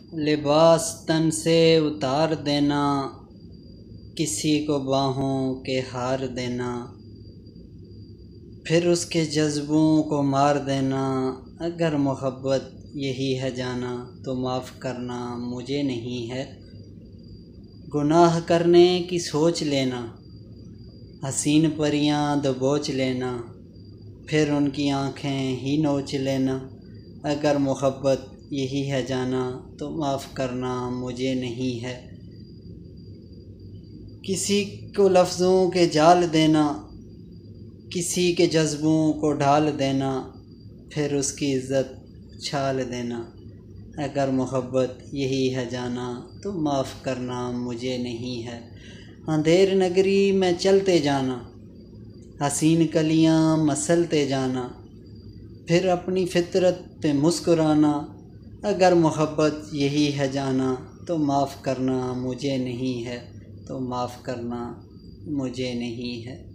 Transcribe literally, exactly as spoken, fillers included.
लिबास तन से उतार देना, किसी को बाहों के हार देना, फिर उसके जज्बों को मार देना। अगर मोहब्बत यही है जाना, तो माफ़ करना मुझे नहीं है। गुनाह करने की सोच लेना, हसीन परियां दबोच लेना, फिर उनकी आँखें ही नोच लेना। अगर मोहब्बत यही है जाना, तो माफ़ करना मुझे नहीं है। किसी को लफ्ज़ों के जाल देना, किसी के जज्बों को ढाल देना, फिर उसकी इज़्ज़त छाल देना। अगर मोहब्बत यही है जाना, तो माफ़ करना मुझे नहीं है। अंधेर नगरी में चलते जाना, हसीन कलियां मसलते जाना, फिर अपनी फितरत पे मुस्कुराना। अगर मोहब्बत यही है जाना, तो माफ़ करना मुझे नहीं है, तो माफ़ करना मुझे नहीं है।